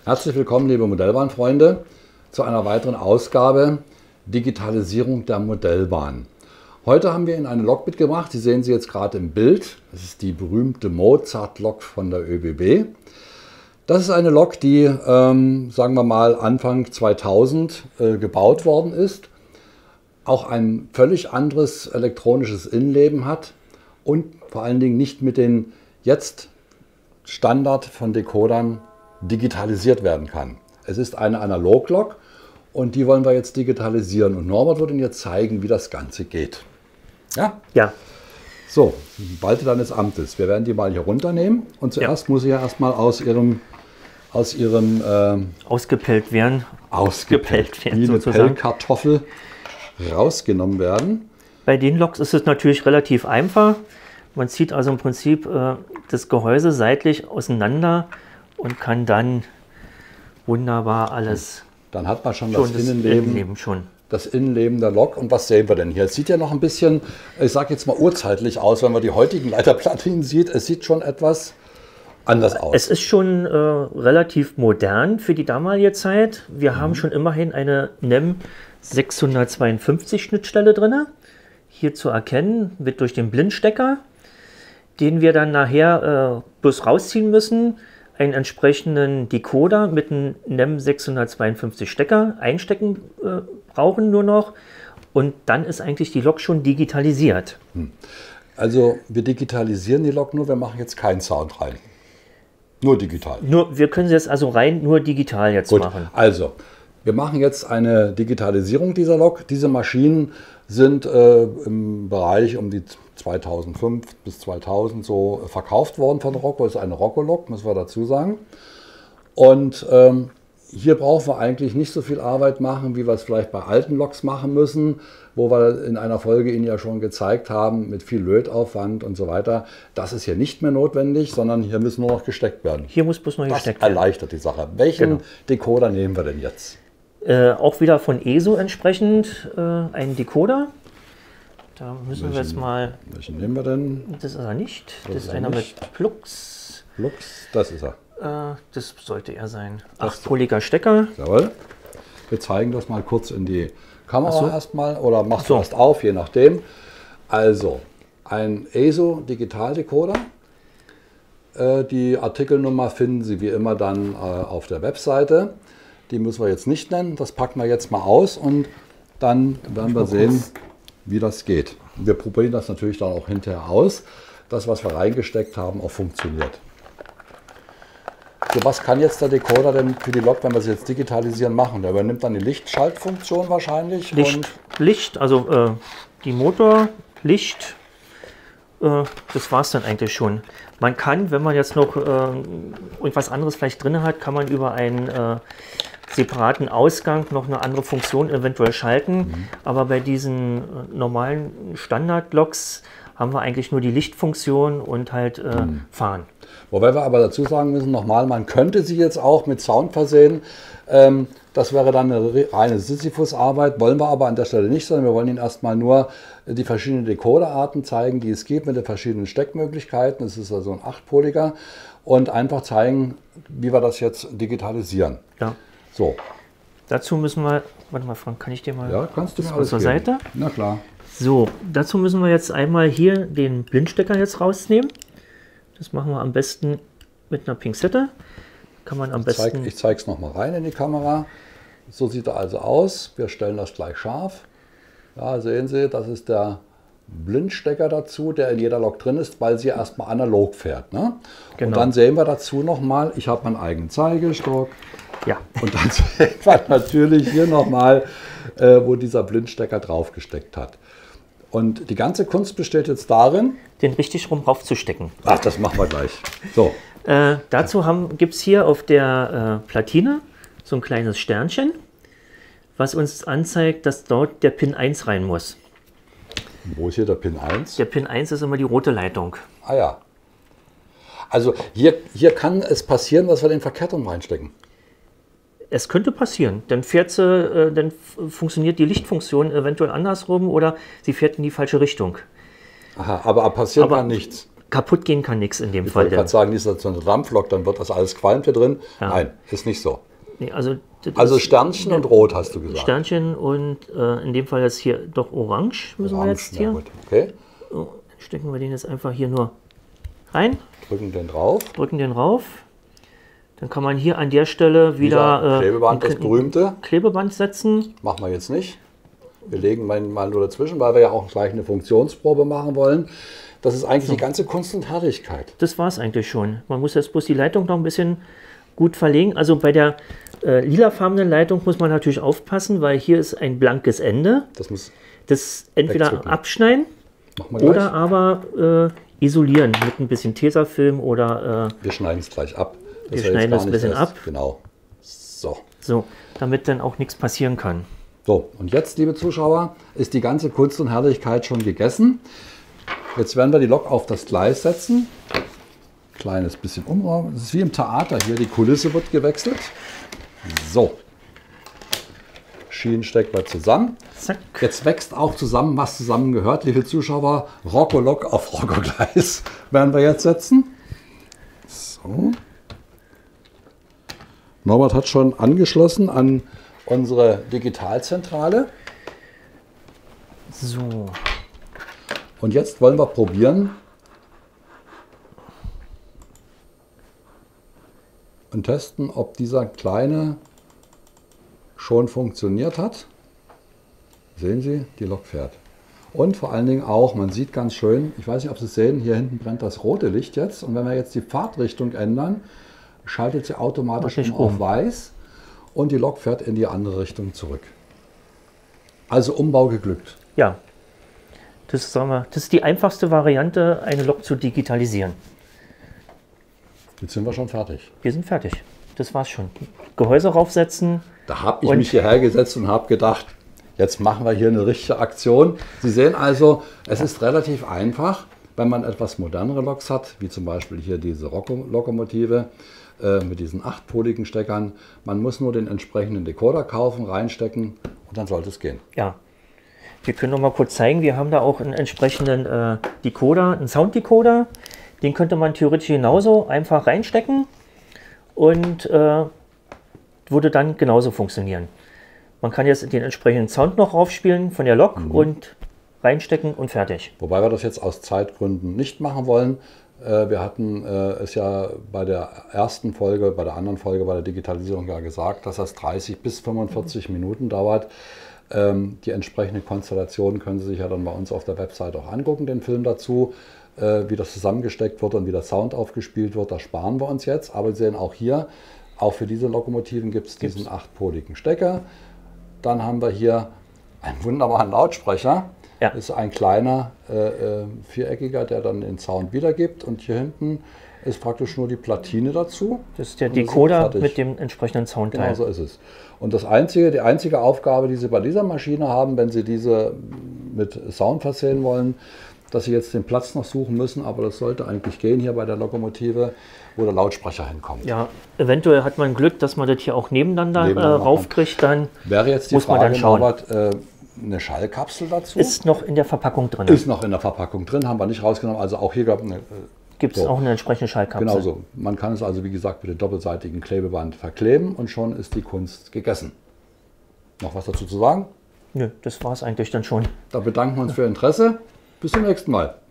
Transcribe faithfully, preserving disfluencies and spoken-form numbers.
Herzlich willkommen, liebe Modellbahnfreunde, zu einer weiteren Ausgabe Digitalisierung der Modellbahn. Heute haben wir Ihnen eine Lok mitgebracht, die sehen Sie jetzt gerade im Bild. Das ist die berühmte Mozart-Lok von der ÖBB. Das ist eine Lok, die, ähm, sagen wir mal, Anfang zweitausend äh, gebaut worden ist, auch ein völlig anderes elektronisches Innenleben hat und vor allen Dingen nicht mit den jetzt Standard von Decodern digitalisiert werden kann. Es ist eine Analoglok und die wollen wir jetzt digitalisieren. Und Norbert wird Ihnen jetzt zeigen, wie das Ganze geht. Ja? Ja. So, Walte deines Amtes. Wir werden die mal hier runternehmen. Und zuerst ja. muss sie ja erstmal aus ihrem, aus ihrem ähm, ausgepellt werden. Ausgepellt werden, wie eine Pellkartoffel rausgenommen werden. Bei den Loks ist es natürlich relativ einfach. Man zieht also im Prinzip äh, das Gehäuse seitlich auseinander und kann dann wunderbar alles. Dann hat man schon, schon das, das Innenleben, Innenleben schon. das Innenleben der Lok. Und was sehen wir denn hier? Es sieht ja noch ein bisschen, ich sage jetzt mal urzeitlich aus, wenn man die heutigen Leiterplatinen sieht. Es sieht schon etwas anders aus. Es ist schon äh, relativ modern für die damalige Zeit. Wir mhm. haben schon immerhin eine N E M sechshundertzweiundfünfzig Schnittstelle drin. Hier zu erkennen wird durch den Blindstecker, den wir dann nachher äh, bloß rausziehen müssen, einen entsprechenden Decoder mit einem N E M sechshundertzweiundfünfzig Stecker einstecken äh, brauchen nur noch und dann ist eigentlich die Lok schon digitalisiert. Also wir digitalisieren die Lok nur, wir machen jetzt keinen Sound rein. Nur digital. Nur, wir können sie jetzt also rein nur digital jetzt Gut, machen. Also, wir machen jetzt eine Digitalisierung dieser Lok. Diese Maschinen sind äh, im Bereich um die zweitausendfünf bis zweitausend so verkauft worden von Rocco. Das ist eine Rocco-Lok, müssen wir dazu sagen. Und ähm, hier brauchen wir eigentlich nicht so viel Arbeit machen, wie wir es vielleicht bei alten Loks machen müssen, wo wir in einer Folge Ihnen ja schon gezeigt haben, mit viel Lötaufwand und so weiter. Das ist hier nicht mehr notwendig, sondern hier müssen nur noch gesteckt werden. Hier muss bloß noch das gesteckt werden. Das erleichtert die Sache. Welchen genau. Decoder nehmen wir denn jetzt? Äh, auch wieder von E S O entsprechend äh, ein Decoder. Da müssen welchen, wir jetzt mal. Welchen nehmen wir denn? Das ist er nicht. Das, das ist, ist einer nicht. mit Plux. Plux, das ist er. Äh, das sollte er sein. achtpoliger Stecker. Jawohl. Wir zeigen das mal kurz in die Kamera so. erstmal oder machst so. du erst auf, je nachdem. Also, ein E S O Digitaldecoder. Äh, die Artikelnummer finden Sie wie immer dann äh, auf der Webseite. Die müssen wir jetzt nicht nennen, das packen wir jetzt mal aus und dann werden wir sehen, wie das geht. Wir probieren das natürlich dann auch hinterher aus, das, was wir reingesteckt haben, auch funktioniert. So, was kann jetzt der Decoder denn für die Lok, wenn wir sie jetzt digitalisieren, machen? Der übernimmt dann die Lichtschaltfunktion wahrscheinlich. Licht, und Licht also äh, die Motor, Licht, äh, das war es dann eigentlich schon. Man kann, wenn man jetzt noch äh, irgendwas anderes vielleicht drin hat, kann man über einen äh, separaten Ausgang noch eine andere Funktion eventuell schalten. Mhm. Aber bei diesen äh, normalen Standard-Loks haben wir eigentlich nur die Lichtfunktion und halt äh, mhm. fahren. Wobei wir aber dazu sagen müssen, nochmal, man könnte sie jetzt auch mit Sound versehen. Ähm, das wäre dann eine reine Sisyphus-Arbeit, wollen wir aber an der Stelle nicht, sondern wir wollen Ihnen erstmal nur die verschiedenen Decoderarten zeigen, die es gibt mit den verschiedenen Steckmöglichkeiten. Es ist also ein achtpoliger und einfach zeigen, wie wir das jetzt digitalisieren. Ja. So. Dazu müssen wir, warte mal Frank, kann ich dir mal ja, kannst du mir alles zur geben. Seite? Na klar. So, dazu müssen wir jetzt einmal hier den Blindstecker jetzt rausnehmen. Das machen wir am besten mit einer Pinzette. Kann man am ich besten. Zeig, ich zeige es nochmal rein in die Kamera. So sieht er also aus. Wir stellen das gleich scharf. Ja, sehen Sie, das ist der Blindstecker dazu, der in jeder Lok drin ist, weil sie erstmal analog fährt. Ne? Genau. Und dann sehen wir dazu nochmal, ich habe meinen eigenen Zeigestock. Ja. Und dann sieht man natürlich hier nochmal, äh, wo dieser Blindstecker draufgesteckt hat. Und die ganze Kunst besteht jetzt darin, den richtig rum raufzustecken. Ach, das machen wir gleich. So. Äh, dazu gibt es hier auf der äh, Platine so ein kleines Sternchen, was uns anzeigt, dass dort der Pin eins rein muss. Wo ist hier der Pin eins? Der Pin eins ist immer die rote Leitung. Ah ja. Also hier, hier kann es passieren, dass wir den verkehrt rum reinstecken. Es könnte passieren. Dann, fährt sie, äh, dann funktioniert die Lichtfunktion eventuell andersrum oder sie fährt in die falsche Richtung. Aha, aber passiert aber dann nichts. kaputt gehen kann nichts in dem Ich Fall. wollte gerade sagen, ist das so eine Dampflok, dann wird das alles qualmt hier drin. Ja. Nein, ist nicht so. Nee, also, das Also ist Sternchen und Rot hast du gesagt. Sternchen und äh, in dem Fall jetzt hier doch Orange müssen wir Orange, jetzt hier. ja gut. Okay, So, stecken wir den jetzt einfach hier nur rein, drücken den drauf. drücken den rauf. Dann kann man hier an der Stelle wieder, Wieder äh, Klebeband, ein das berühmte. Klebeband setzen. Machen wir jetzt nicht. Wir legen mal mal nur dazwischen, weil wir ja auch gleich eine Funktionsprobe machen wollen. Das ist eigentlich die ganze Kunst und Herrlichkeit. Das war es eigentlich schon. Man muss jetzt bloß die Leitung noch ein bisschen gut verlegen. Also bei der äh, lilafarbenen Leitung muss man natürlich aufpassen, weil hier ist ein blankes Ende. Das muss Das entweder wegzücken. abschneiden machen wir gleich. oder aber äh, isolieren mit ein bisschen Tesafilm oder äh, Wir schneiden es gleich ab. Wir dass er schneiden jetzt gar das ein nicht bisschen erst- ab. Genau. So. so, damit dann auch nichts passieren kann. So, und jetzt, liebe Zuschauer, ist die ganze Kunst und Herrlichkeit schon gegessen. Jetzt werden wir die Lok auf das Gleis setzen. Kleines bisschen umräumen. Es ist wie im Theater hier, die Kulisse wird gewechselt. So. Schienen stecken wir zusammen. Zack. Jetzt wächst auch zusammen, was zusammengehört, liebe Zuschauer. Rocco-Lok auf Rocco-Gleis werden wir jetzt setzen. So. Norbert hat schon angeschlossen an unsere Digitalzentrale. So, Und jetzt wollen wir probieren und testen, ob dieser kleine schon funktioniert hat. Sehen Sie, die Lok fährt. Und vor allen Dingen auch, man sieht ganz schön, ich weiß nicht, ob Sie es sehen, hier hinten brennt das rote Licht jetzt. Und wenn wir jetzt die Fahrtrichtung ändern, schaltet sie automatisch Mach ich um auf um. weiß und die Lok fährt in die andere Richtung zurück. Also Umbau geglückt. ja. Das, sagen wir, das ist die einfachste Variante, eine Lok zu digitalisieren. Jetzt sind wir schon fertig. Wir sind fertig. Das war's schon. Gehäuse raufsetzen. Da habe ich Und- mich hierher gesetzt und habe gedacht, jetzt machen wir hier eine richtige Aktion. Sie sehen also, es ist relativ einfach, wenn man etwas modernere Loks hat, wie zum Beispiel hier diese Rocco- Lokomotive äh, mit diesen achtpoligen Steckern. Man muss nur den entsprechenden Decoder kaufen, reinstecken und dann sollte es gehen. Ja. Wir können noch mal kurz zeigen, wir haben da auch einen entsprechenden äh, Decoder, einen Sounddecoder. Den könnte man theoretisch genauso einfach reinstecken und äh, würde dann genauso funktionieren. Man kann jetzt den entsprechenden Sound noch raufspielen von der Lok und reinstecken und fertig. Wobei wir das jetzt aus Zeitgründen nicht machen wollen. Äh, Wir hatten äh, es ja bei der ersten Folge, bei der anderen Folge bei der Digitalisierung ja gesagt, dass das dreißig bis fünfundvierzig Minuten dauert. Ähm, Die entsprechende Konstellation können Sie sich ja dann bei uns auf der Website auch angucken, den Film dazu, äh, wie das zusammengesteckt wird und wie der Sound aufgespielt wird. Das sparen wir uns jetzt. Aber Sie sehen auch hier, auch für diese Lokomotiven gibt es diesen achtpoligen Stecker. Dann haben wir hier einen wunderbaren Lautsprecher. Ja. Das ist ein kleiner äh, äh, viereckiger, der dann den Sound wiedergibt. Und hier hinten ist praktisch nur die Platine dazu. Das ist der Und wir sind Decoder fertig. mit dem entsprechenden Soundteil. Genau so ist es. Und das einzige, die einzige Aufgabe, die Sie bei dieser Maschine haben, wenn Sie diese mit Sound versehen wollen, dass Sie jetzt den Platz noch suchen müssen, aber das sollte eigentlich gehen hier bei der Lokomotive, wo der Lautsprecher hinkommt. Ja, eventuell hat man Glück, dass man das hier auch nebeneinander, Nebeneinander äh, raufkriegt. Dann Wäre jetzt die muss man Frage, dann schauen. Norbert, äh, eine Schallkapsel dazu? Ist noch in der Verpackung drin. Ist noch in der Verpackung drin, haben wir nicht rausgenommen. Also auch hier gab es eine. Gibt es so. auch eine entsprechende Schallkapsel. Genau so. Man kann es also, wie gesagt, mit dem doppelseitigen Klebeband verkleben und schon ist die Kunst gegessen. Noch was dazu zu sagen? Nö, das war es eigentlich dann schon. Da bedanken wir uns für Ihr Interesse. Bis zum nächsten Mal.